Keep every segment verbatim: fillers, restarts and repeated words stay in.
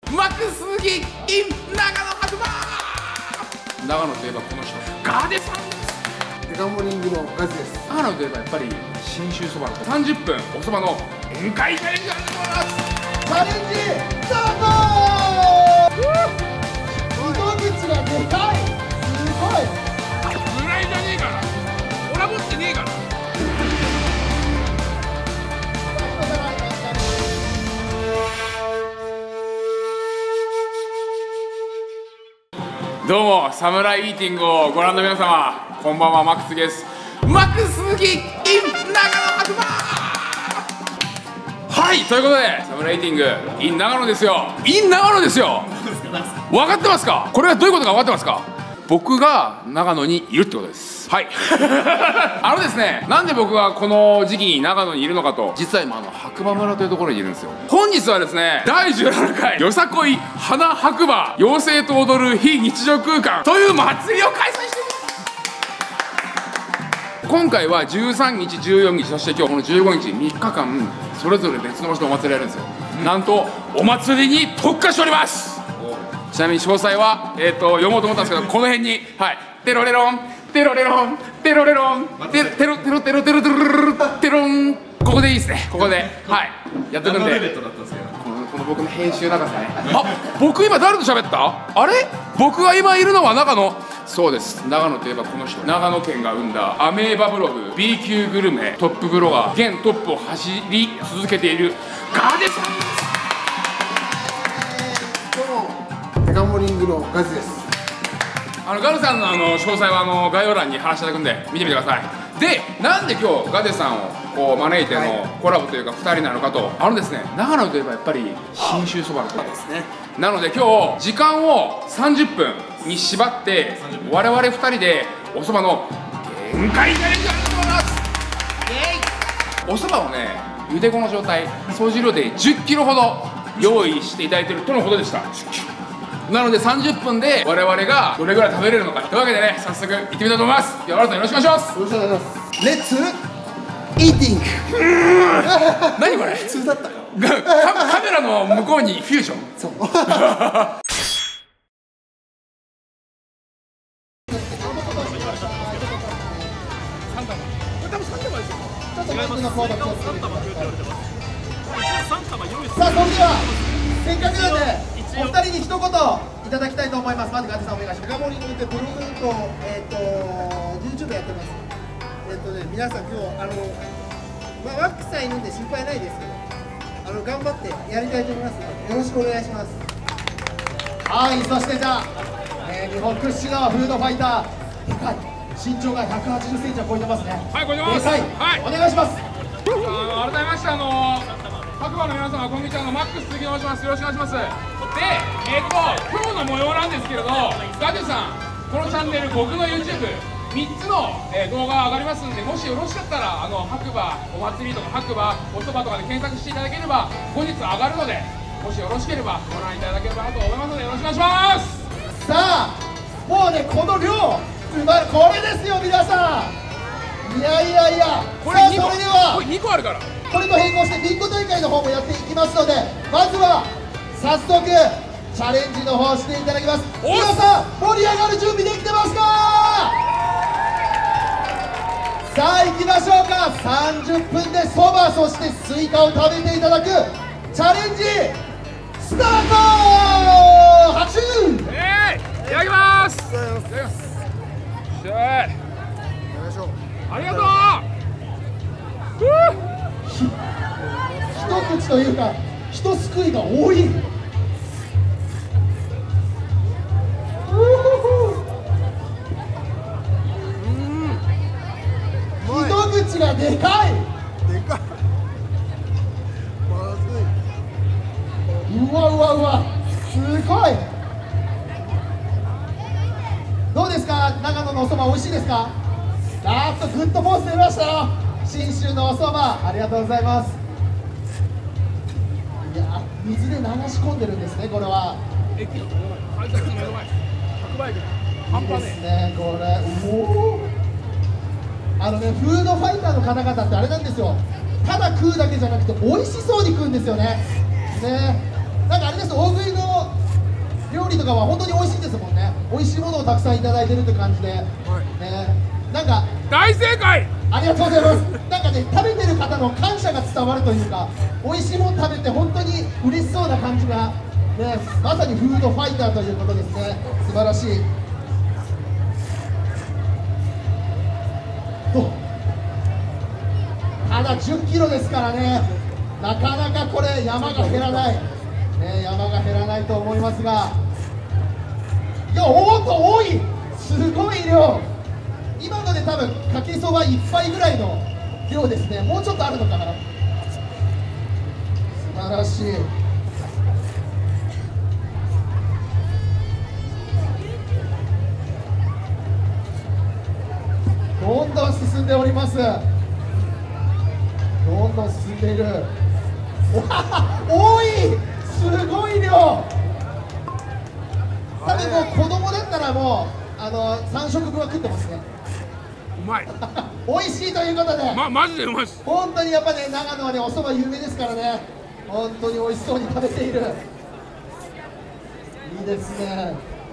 マックス鈴木 in 長野白馬。長野といえばこの人ガデさんです。 デカモリングのガズです。 長野といえばやっぱり信州そばのさんじゅっぷんおそばの宴会チャレンジがあります。 チャレンジスタート。糸口がでかい。すごい。 ぐらいじゃねえから俺は持ってねえから。どうもサムライイーティングをご覧の皆様、こんばんは。マックスです。マックス鈴木 in 長野白馬。はい、ということでサムライイーティング in 長野ですよ。 in 長野ですよ。分かってますか？これはどういうことか分かってますか？僕が長野にいるってことです。はいあのですね、なんで僕がこの時期に長野にいるのかと、実は今あの白馬村というところにいるんですよ。本日はですね、だいじゅうななかいよさこい花白馬妖精と踊る非日常空間という祭りを開催しています。今回はじゅうさんにちじゅうよっかそして今日このじゅうごにちみっかかんそれぞれ別の場所でお祭りやるんですよ。なんとお祭りに特化しております。ちなみに詳細は、えー、と読もうと思ったんですけど、この辺に、はい、テロレロンテロレロンテロレロンテテロテロテロテロテロテロン、ここでいいですね。ここではいやってくんで、このこの僕の編集長さね。あ、僕今誰と喋った？あれ？僕が今いるのは長野。そうです、長野といえばこの人、長野県が生んだアメーバブログ B 級グルメトップブロガー、現トップを走り続けているガデさんです。 デカモリングのガズです。 あのガルさんのあの詳細はあの概要欄に貼らせていただくんで見てみてください。で、なんで今日ガデさんをこう招いてのコラボというかふたりなのかと、あのですね、長野といえばやっぱり信州そばのことですね。なので今日時間をさんじゅっぷんに縛って我々ふたりでおそばの限界チャレンジをやりたいと思います。イエイ。おそばをね、茹で子の状態、総重量でじゅっキロほど用意していただいているとのことでした。なのでさんじゅっぷんで我々がどれぐらい食べれるのかというわけでね、早速行ってみたいと思います。よろしくお願いします。 よろしくお願いします。レッツイーティング。 何これ？ 普通だったよ。 カメラの向こうにフュージョン。そうさあ、それではせっかくなんでお二人に一言いただきたいと思います。まずガデさんお願いします。デカモリングってブログとえっ、ー、と YouTube やってます。えっ、ー、とね皆さん今日あのまあワックスさんいるんで心配ないですけど、あの頑張ってやりたいと思いますのでよろしくお願いします。はい、そしてじゃあ、えー、日本屈指のフードファイター、でかい身長がひゃくはちじゅっセンチを超えてますね。 はい、超えてます。 でかい、はい、お願いします。 あの改めましてあの白馬の皆様、こんにちは。のマックス鈴木と申します。よろしくお願いします。で、えっと今日の模様なんですけれど、ガデさんこのチャンネル僕の YouTubeみっつの、えー、動画が上がりますんで、もしよろしかったらあの白馬お祭りとか白馬おそばとかで検索していただければ後日上がるので、もしよろしければご覧いただければなと思いますのでよろしくお願いします。 さあ、もうねこの量これですよ皆さん。いやいやいや、 これにこ、それではこれにこあるから、これと並行してビンゴ大会の方もやっていきますので、まずは早速チャレンジの方していただきます。皆さん盛り上がる準備できてますか？さあ行きましょうか。さんじゅっぷんでそばそしてスイカを食べていただくチャレンジスタート。はちゅうえー、いただきます。いただきます。しゃい、ありがとう。一口というか一すくいが多い。一口がでかい。でかい。まずい。うわうわうわ、すごい。どうですか、長野のおそば美味しいですか？あーっとグッドポーズ出ましたよ。信州のおそばありがとうございます。いや、水で流し込んでるんですね。これは駅の目の前、改札の目の前、白馬駅半端ですね。これおお、あのね、フードファイターの方々ってあれなんですよ、ただ食うだけじゃなくて美味しそうに食うんですよね。ね、なんかあれです、大食いのかは本当に美味しいですもんね。美味しいものをたくさんいただいてるって感じで、はい、ね、なんか大正解。 ありがとうございます。なんかね、食べてる方の感謝が伝わるというか、美味しいもの食べて本当に嬉しそうな感じが、ね、まさにフードファイターということですね。素晴らしい。とただじゅっキロですからね、なかなかこれ山が減らない、ね、山が減らないと思いますが、いや、おーっと多い、すごい量。今ので多分かけそばいっぱいぐらいの量ですね。もうちょっとあるのかな。素晴らしい。どんどん進んでおります。どんどん進んでいる。わあ、多い、すごい量。多分もう子供だったらもうあのさん食分は食ってますね。 うまい。 美味しいということで、 ま、マジでうまいです。 本当にやっぱね、長野はね、お蕎麦有名ですからね、本当に美味しそうに食べている。いいですね。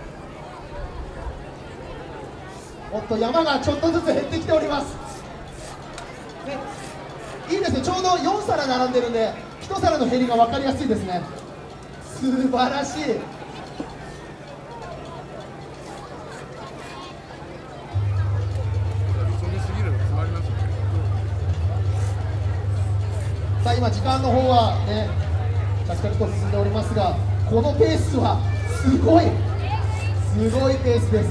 おっと、山がちょっとずつ減ってきております。ね、いいですね、ちょうどよん皿並んでるんで、いち皿の減りが分かりやすいですね。素晴らしい。さあ、今時間の方はね、着々と進んでおりますが、このペースはすごいすごいペースです。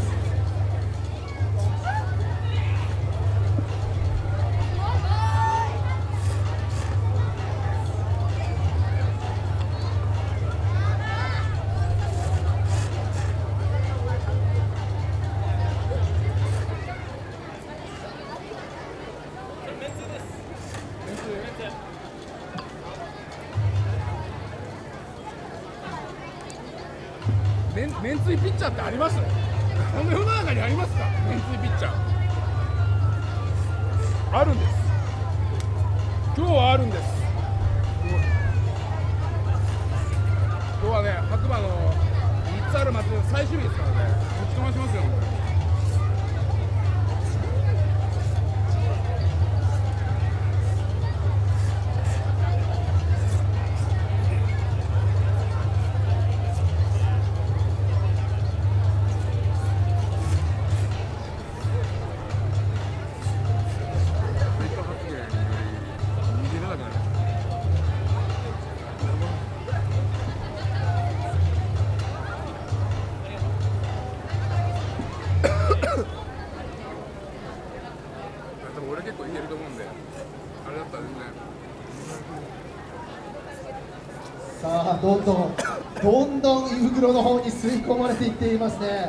めんめんつゆピッチャーってあります？この世の中にありますか？めんつゆピッチャーあるんです。今日はあるんです。今日はね、白馬のみっつある祭りの最終日ですからね、ぶちかましますよ。俺結構いけると思うんで、あれだったらですね。 さあ、どんどんどんどん胃袋の方に吸い込まれていっていますね。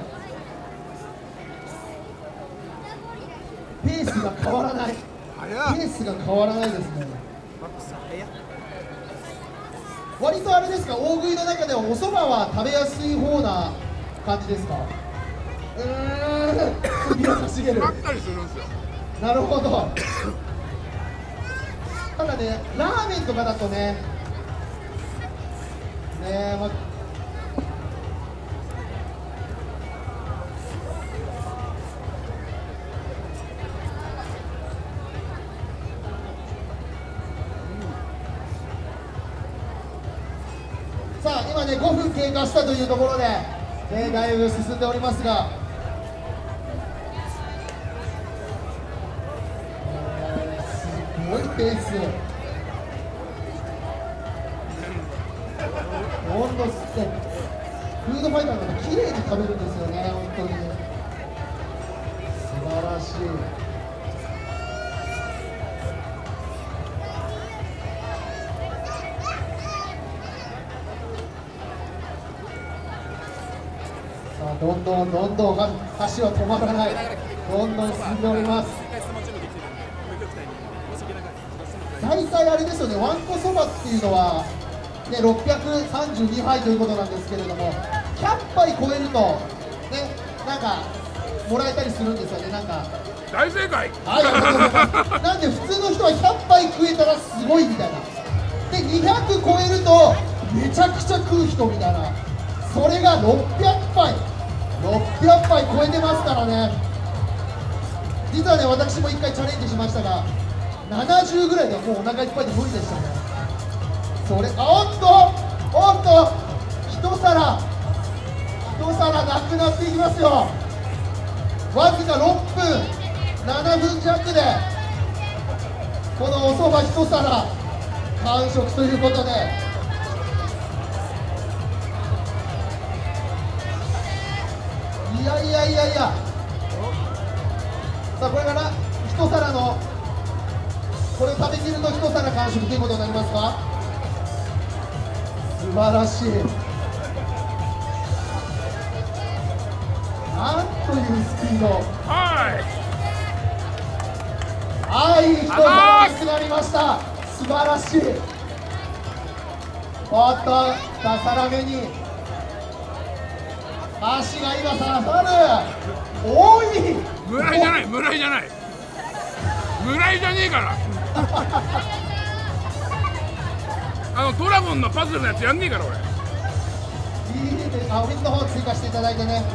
ペースが変わらない。ペースが変わらないですね。割とあれですか、大食いの中ではお蕎麦は食べやすい方な感じですか？うーん、首をかしげる。 ばっかりするんですよ。 なるほど。ただね、ラーメンとかだとね、ねえ、ま、さあ、今ね、ごふん経過したというところで、ね、だいぶ進んでおりますが、すごいペース。どんどん吸って、フードファイターの方、綺麗に食べるんですよね、本当に。素晴らしい。さあ、どんどんどんどん箸は止まらない。どんどん進んでおります。大体あれですよね、わんこそばっていうのは、ね、ろっぴゃくさんじゅうにはいということなんですけれども、ひゃっぱい超えると、ね、なんか、もらえたりするんですよね、なんか。 大正解。 はい、ありがとうございます。なんで、普通の人はひゃっぱい食えたらすごいみたいな。で、にひゃく超えると、めちゃくちゃ食う人みたいな。それがろっぴゃくぱいろっぴゃっぱい超えてますからね。実はね、私もいっかいチャレンジしましたがななじゅうぐらいではもうお腹いっぱいで無理でしたね。それあおっとおっと一皿一皿なくなっていきますよ。わずかろっぷんななふん弱でこのおそば一皿完食ということで、いやいやいやいや、さあこれから一皿のこれを食べきると一皿完食ということになりますか。素晴らしい。なんというスピード。 はいはい、一皿なくなりました。素晴らしい。おっと二皿目に足が今刺さる。多い。 村井じゃない村井じゃない村井じゃねえからあのドラゴンのパズルのやつやんねえから俺。 いいね。あ、お水の方追加していただいてね。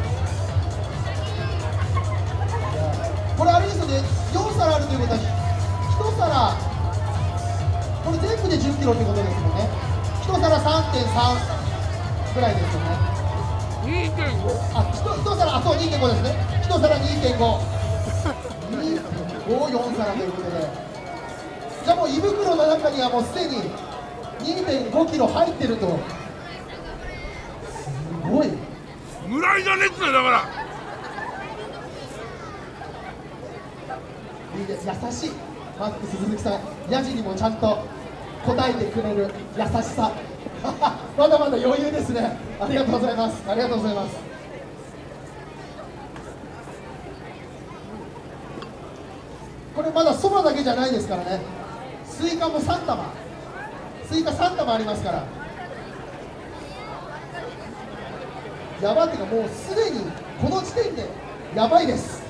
これあれですよね、よん皿あるということは一皿これ全部でじゅっキロということですもんね。一皿 さんてんさん ぐらいですよね。 にてんごあ、一皿、あ、そう にてんご ですね。一皿 にてんご にてんご、よん皿ということで、じゃあもう胃袋の中にはもうすでに にてんごキロ入ってると。すごい。 村井じゃねえっつうのだから。 いいです。優しい。マックス鈴木さん、ヤジにもちゃんと答えてくれる優しさまだまだ余裕ですね。ありがとうございます。ありがとうございます。これまだそばだけじゃないですからね。スイカもさん玉、スイカさん玉ありますから。やばっていうかもうすでにこの時点でやばいです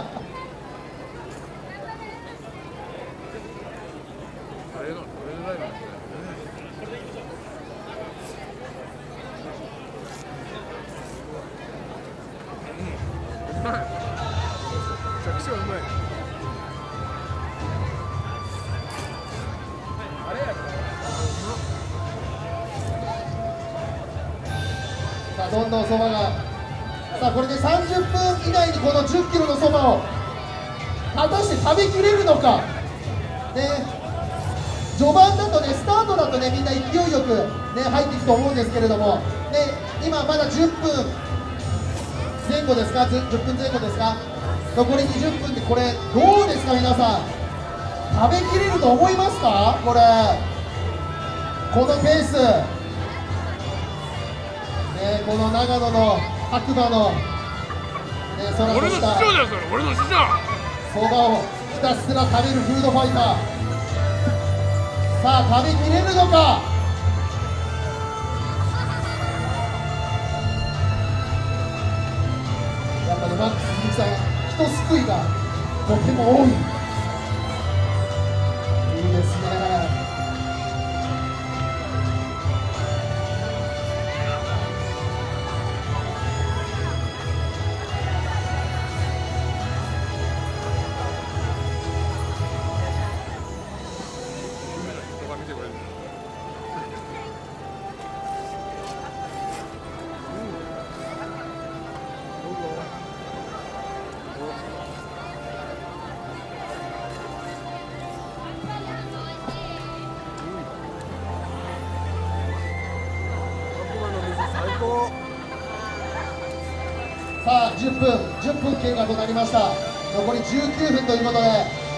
さあどんどんそばが、さあこれでさんじゅっぷん以内にこのじゅっキロのそばを果たして食べきれるのかね。序盤だとね、スタートだとねみんな勢いよくね入っていくと思うんですけれども、で今まだじゅっぷんぜん後ですか、じゅっぷんぜん後ですか、残りにじゅっぷんでこれどうですか皆さん、食べきれると思いますか。これこのペースね、この長野の白馬の、ね、空と俺の師した匠だよそれ、俺の師匠。 そばをひたすら食べるフードファイター。さあ食べきれるのか。やっぱりマックス鈴木さん、人すくいがとても多い。いいですね。さあじゅっぷんじゅっぷん経過となりました。残りじゅうきゅうふんということで、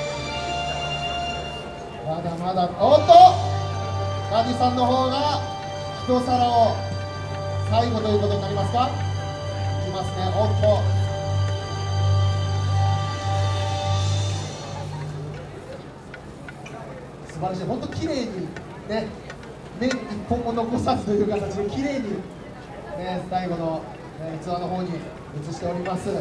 まだまだ、おっとガジさんの方が一皿を最後ということになりますか。いきますね。おっと素晴らしい。本当綺麗にね、麺一本も残さずという形で綺麗にね、最後の、えー、器の方に移しております。素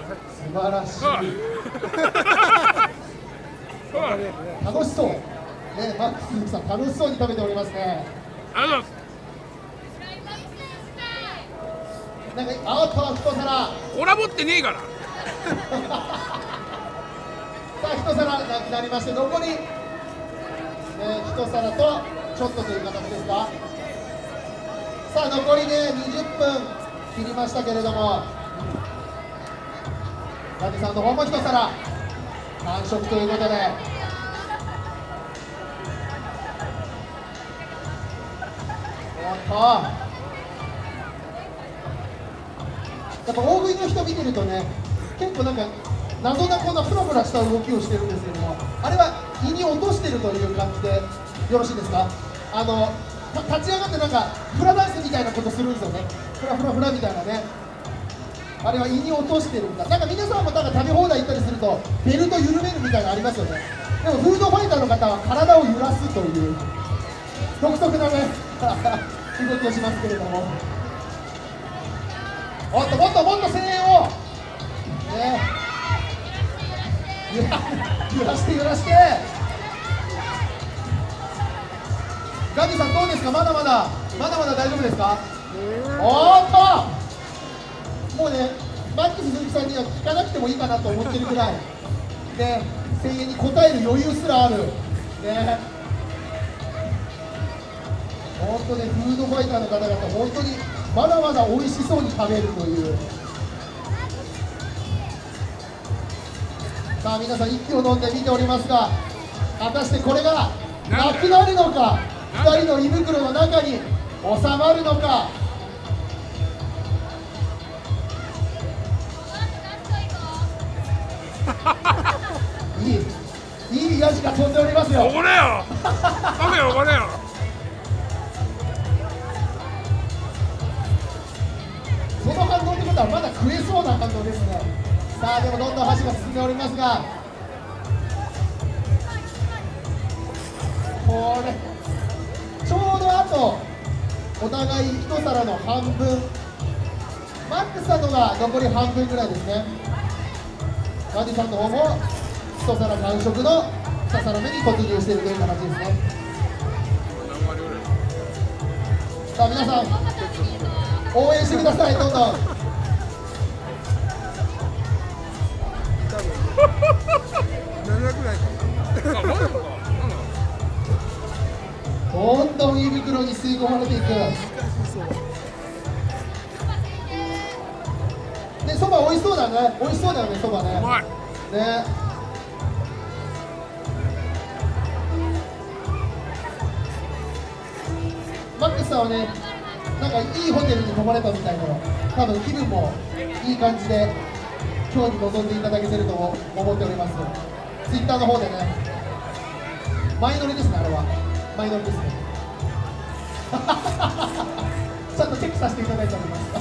晴らしい楽しそう。 ね、マックス鈴木さん楽しそうに食べておりますね。 ありがとうございます。 なんかあとは一皿コラボってねえからさあ一皿なくなりまして、残り、えー、一皿とちょっとという形ですか。さあ残りねにじゅっぷん切りましたけれども、ガジさんの方も一皿完食ということで、おっとやっぱ大食いの人見てるとね、結構なんか謎なこんなフラフラした動きをしてるんですけども、あれは胃に落としてるという感じでよろしいですか。あの立ち上がってなんかフラダンスみたいなことするんですよね。フラフラフラみたいなね、あれは胃に落としてるんだ。なんか皆さんもなんか食べ放題行ったりするとベルト緩めるみたいなのありますよね。でもフードファイターの方は体を揺らすという独特なね動きをしますけれども、おっともっともっと声援をね揺ら揺らして揺らして、ガジさんどうですか。まだまだまだまだ大丈夫ですか。おっともうねマックス鈴木さんには聞かなくてもいいかなと思ってるくらいで、声援に応える余裕すらあるね。本当ねフードファイターの方々本当にまだまだ美味しそうに食べるという。さあ皆さん息を飲んで見ておりますが、果たしてこれがなくなるのか、ふたりの胃袋の中に収まるのか。いいいいヤジが飛んでおりますよ。 おごれよカメおごれよ。 その反応ってことはまだ食えそうな反応ですね。さあでもどんどん箸が進んでおりますが、これちょうどあとお互い一皿の半分、マックスさんのが残り半分ぐらいですね。ガジさんの方も一皿完食のに皿目に突入しているという形ですね。さあ皆さん応援してください、どんどんどんどん胃袋に吸い込まれていく。で、そば美味しそうだね、美味しそうだよね、そばね。 うまいね。マックスさんはね、なんかいいホテルに泊まれたみたいなの、多分気分もいい感じで今日に臨んでいただけてると思っております。ツイッターの方でね、前乗りですね、あれは前乗りですねちゃんとチェックさせていただいております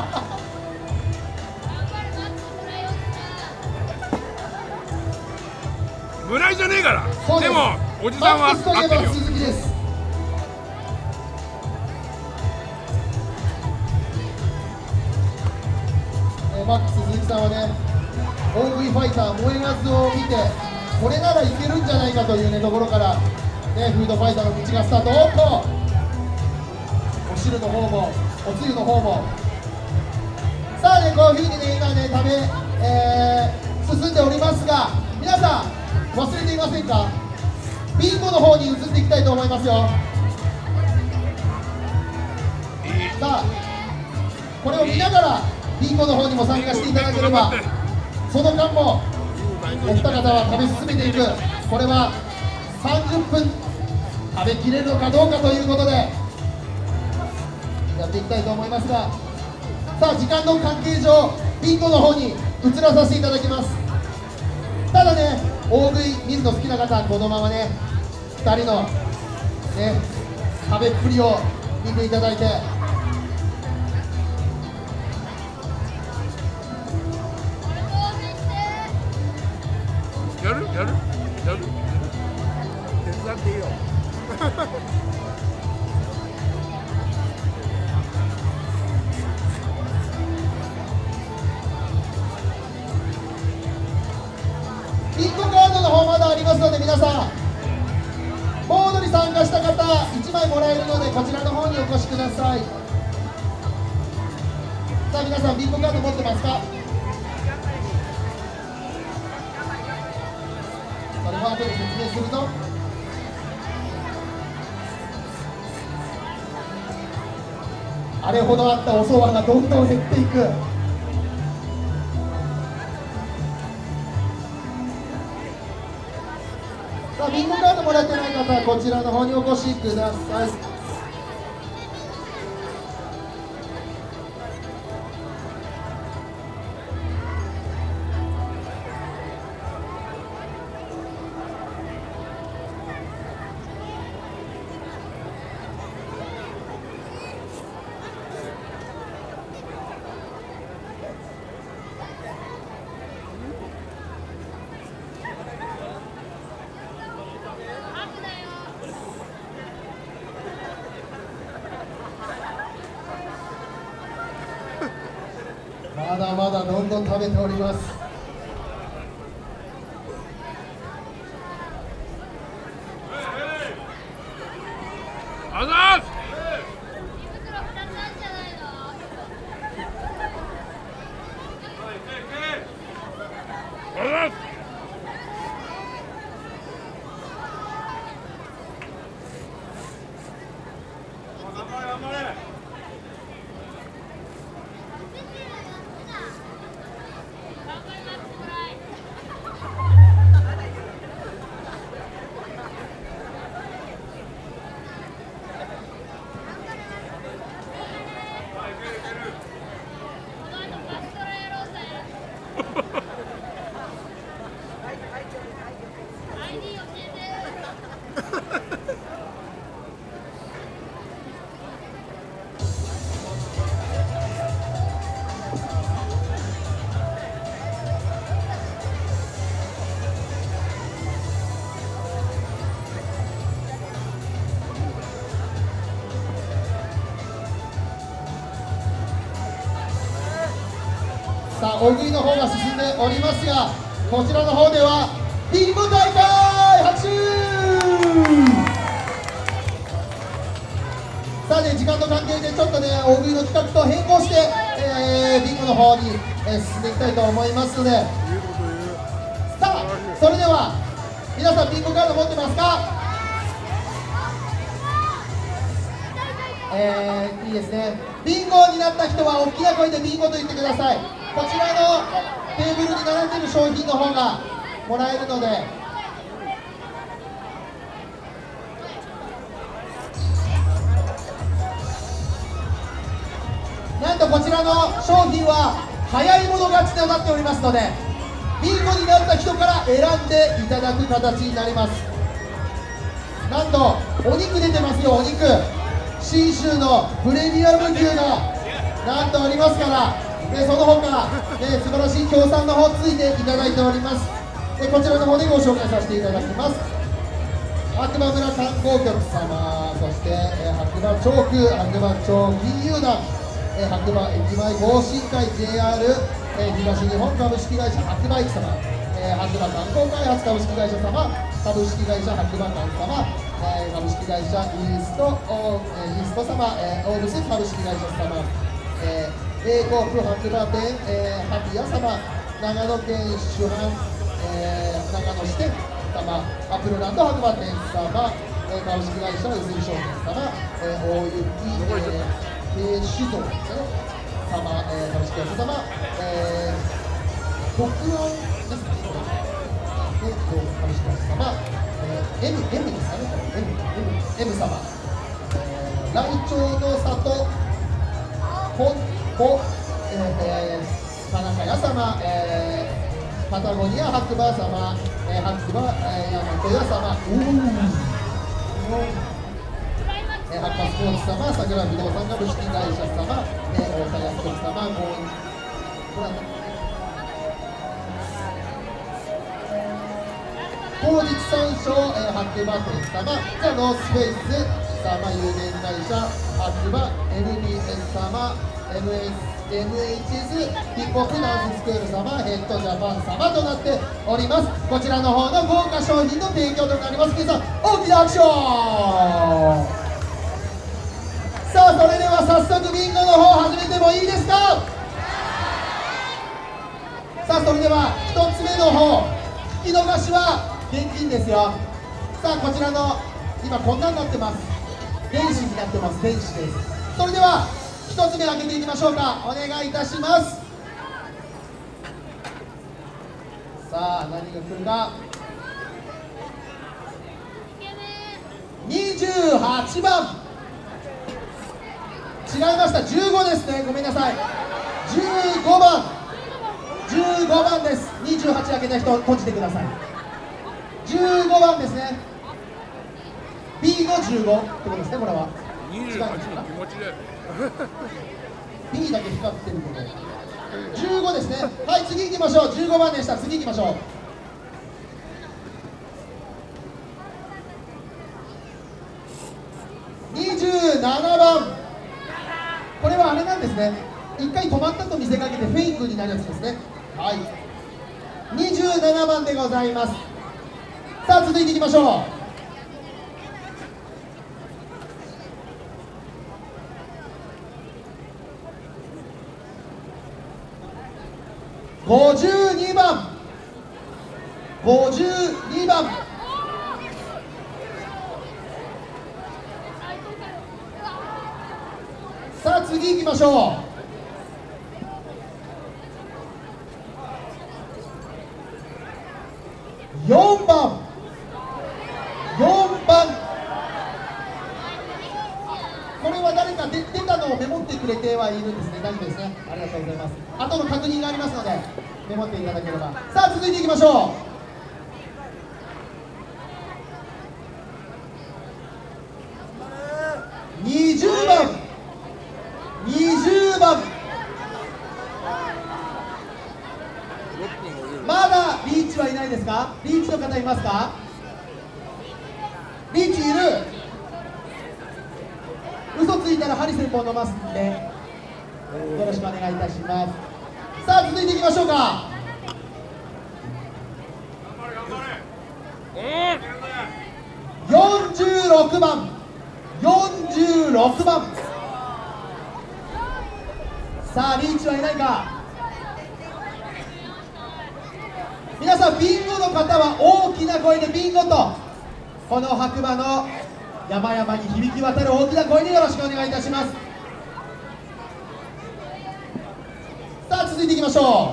村井じゃねえから。 そうです。 でもおじさんはマックスといえば合ってるよ。 鈴木です。えーマックス鈴木さんはね、大食いファイター燃えあずを見てこれならいけるんじゃないかというねところからね、フードファイターの道がスタート。おっとお汁の方もおつゆの方もさあね、こういうふうにね今ね食べ、えー、進んでおりますが、皆さん忘れていませんか。ビンゴの方に移っていきたいと思いますよ。さあこれを見ながらビンゴの方にも参加していただければ、その間もお二方は食べ進めていく。これはさんじゅっぷん食べきれるのかどうかということでやっていきたいと思いますが、さあ時間の関係上ビンゴの方に移らさせていただきます。ただね、大食い見るの好きな方はこのままねふたりのね食べっぷりを見ていただいて、 やるやるやる手伝っていいよビンゴカードの方まだありますので、皆さんもがいちまいもらえるので、こちらの方にお越しください。さあ皆さん、ビンゴカード持ってますか？それは後で説明すると、あれほどあったおそばがどんどん減っていく。さあビンゴカードもらってない方はこちらの方にお越しください。まだまだどんどん食べております。 あざーす。さあ大食いの方が進んでおりますが、こちらの方ではビンゴ大会拍手。さあね、時間の関係でちょっとね大食いの企画と変更して、えー、ビンゴの方に、えー、進んでいきたいと思いますので、さあそれでは皆さんビンゴカード持ってますか？えー、いいですね。ビンゴになった人は大きな声でビンゴと言ってください。こちらのテーブルに並んでいる商品の方がもらえるので、なんとこちらの商品は早い者勝ちとなっておりますので、ビンゴになった人から選んでいただく形になります。なんとお肉出てますよ。お肉、信州のプレミアム牛がなんとありますから、でその他、ね、素晴らしい協賛の方ついていただいております。でこちらの方でご紹介させていただきます。白馬村観光局様、そして、えー、白馬町区白馬町金融団、えー、白馬駅前更新会 ジェイアール、えー、東日本株式会社白馬駅様、えー、白馬観光開発株式会社様、株式会社白馬館様、えー、株式会社イースト、えー、イースト様、えー、オーブス株式会社様、えー A コープ白馬店、えー、ハピヤ様、長野県主販、えー、長野支店様、アップルランド白馬店様、えー、株式会社うずり商店様、えー、大雪、えー、酒造ですね様、えー、株式会社様、えー、北安ですかね、えー、株式会社様、えー、M、M ですかね、M、M、M 様、えー、ライチョウの里、本こえーえー、田中屋様、えー、パタゴニア白馬様、えー、白馬、えー、大和屋様、えー、白馬スポーツ様、桜不動産株式会社様、えー、大田薬局様、こ当日参照、えー、白馬店様、ザ・ノースフェイス様、有限会社白馬 エヌビーエス 様、エムエイチエス ヒップホップダンススクール様、ヘッドジャパン様となっております。こちらの方の豪華商品の提供となります。皆さん大きな拍手を。 早速ビンゴの方始めてもいいですか。さあそれではひとつめの方、引き逃しは現金ですよ。さあこちらの今こんなになってます。電子になってます。電子です。それではひとつめ開けていきましょうか。お願いいたします。さあ何が来るか。にじゅうはちばん、違いました。じゅうごですね。ごめんなさい。じゅうごばん、じゅうごばんです。にじゅうはち開けた人閉じてください。じゅうごばんですね。 B のじゅうごってことですね。これは違うんですか。 B だけ光ってること、じゅうごですね。はい、次行きましょう。じゅうごばんでした。次行きましょう。にじゅうななばん、これはあれなんですね。一回止まったと見せかけてフェイクになるやつですね。はい、にじゅうななばんでございます。さあ続いていきましょう。ごじゅうにばん、ごじゅうにばん、さあ次行きましょう。よんばん、よんばん、これは誰か出てたのをメモってくれてはいるんですね。大丈夫ですね。ありがとうございます。後の確認がありますのでメモっていただければ。さあ続いていきましょう。にじゅうばん、にじゅうばん、まだリーチはいないですか。リーチの方いますか。リーチいる。嘘ついたらハリセンボン飲ますんでよろしくお願いいたします。さあ続いていきましょうか。よんじゅうろくばん、よんじゅうろくばん、さあリーチはいないか。皆さんビンゴの方は大きな声でビンゴとこの白馬の山々に響き渡る大きな声でよろしくお願いいたします。さあ続いていきましょ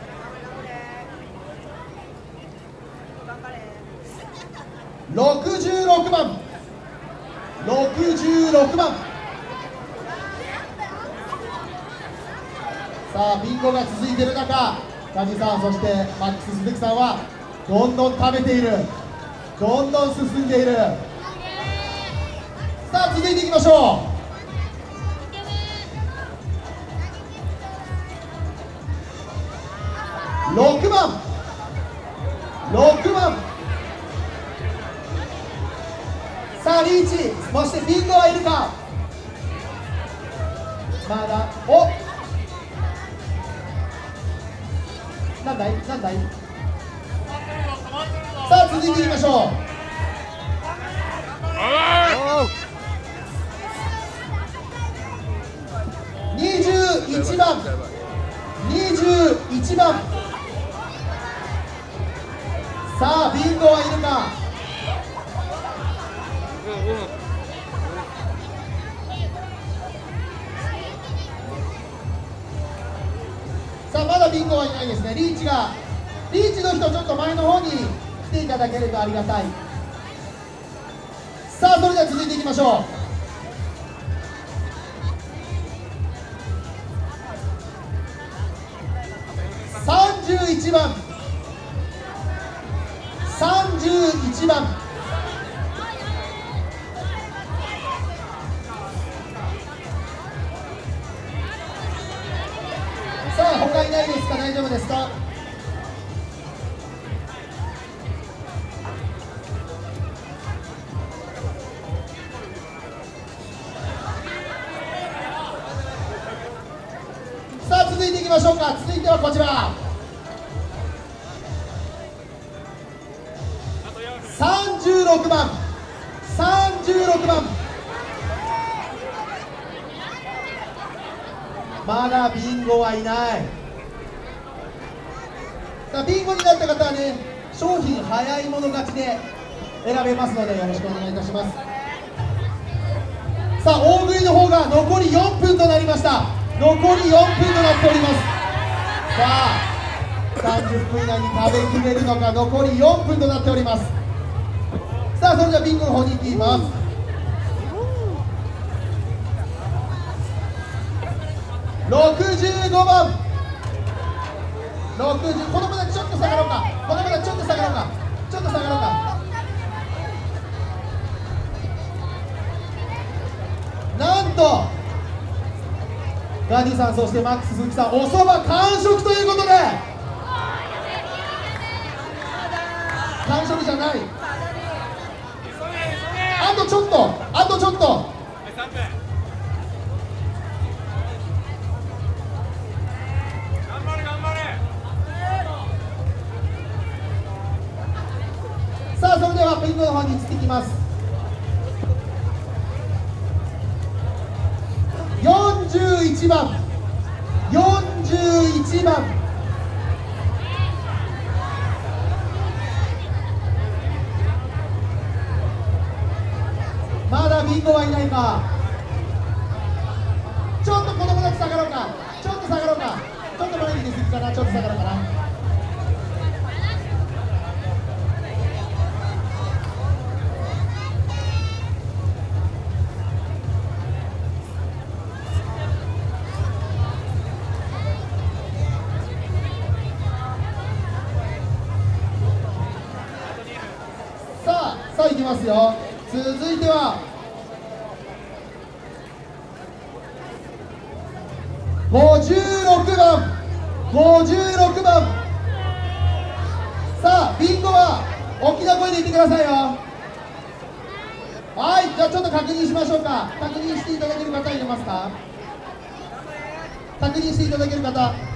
う。ろくじゅうろくばん、ろくじゅうろくばん、さあビンゴが続いている中、梶さんそしてマックス鈴木さんはどんどん食べている、どんどん進んでいる。さあ続いていきましょう。ろくばん、ろくばん、さあリーチ、そしてビンゴはいるか。まだ、お、なんだいなんだい。さあ続いていきましょう。にじゅういちばん、にじゅういちばん、さあビンゴはいるか。さあまだビンゴはいないですね。リーチが、リーチの人ちょっと前の方に来ていただけるとありがたい。さあそれでは続いていきましょう。さんじゅういちばん、さんじゅういちばん、さあ他いないですか。大丈夫ですか。さあ続いていきましょうか。続いてはこちら、さんじゅうろくばん、さんじゅうろくばん、 まだビンゴはいない。さあビンゴになった方はね、商品早い者勝ちで選べますのでよろしくお願いいたします。さあ大食いの方が残りよんぷんとなりました。残りよんぷんとなっております。さあさんじゅっぷん以内に食べきれるのか。残りよんぷんとなっております。さあそれではビンゴの方に行きます。ろくじゅうごばん、ろくじゅう、子供たちちょっと下がろうか、子供たちちょっと下がろうか、ちょっと下がろうか。なんとガディさん、そしてマックス鈴木さん、おそば完食ということで、完食じゃない、あとちょっと、あとちょっと。さあそれではビンゴの方に移っていきます。よんじゅういちばん、よんじゅういちばん、まだビンゴはいないか。ちょっと子供たち下がろうか、ちょっと下がろうか、ちょっと前に出過ぎかな、ちょっと下がろうかな。さあいきますよ。続いてはごじゅうろくばん、ごじゅうろくばん。さあビンゴは大きな声で言ってくださいよ。はい、じゃあちょっと確認しましょうか。確認していただける方いますか。確認していただける方。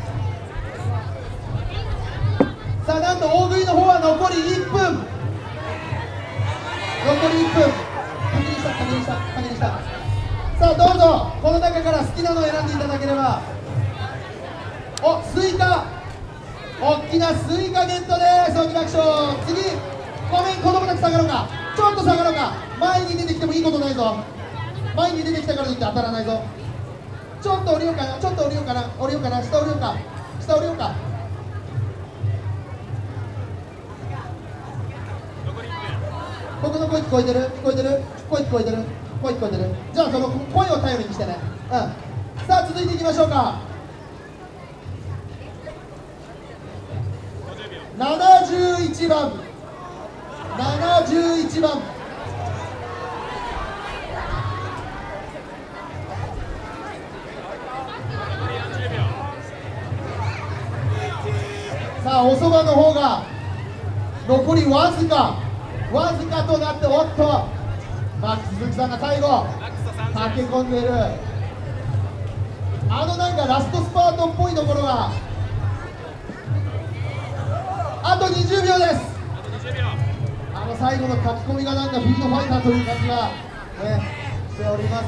さあなんと大食いの方は残りいっぷん、残りいっぷん。確認した、確認した、確認した。さあどうぞ、この中から好きなのを選んでいただければ。お、スイカ、大きなスイカゲットです。大きな拍手。次、ごめん、子供たち下がろうか、ちょっと下がろうか。前に出てきてもいいことないぞ。前に出てきたからといって当たらないぞ。ちょっと降りようかな、ちょっと降りようかな、降りようかな、下降りようか、下降りようか。僕の声聞こえてる、聞こえてる、声聞こえてる、声聞こえてる。じゃあその声を頼りにしてね。うん。さあ続いていきましょうか。ななじゅういちばん、ななじゅういちばん。さあおそばの方が残りわずかわずかとなって、おっとマックス鈴木さんが最後駆け込んでいる。あのなんかラストスパートっぽいところがあとにじゅうびょうです。あの最後の書き込みがなんかフィードファイターという感じが、ね、しております。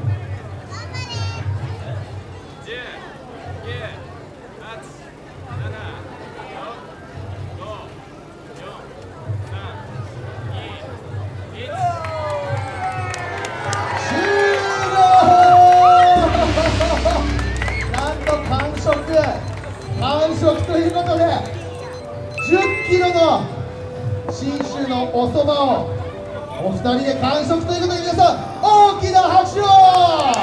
完食ということでじゅっキロの信州のおそばをお二人で完食ということで、皆さん大きな拍手を。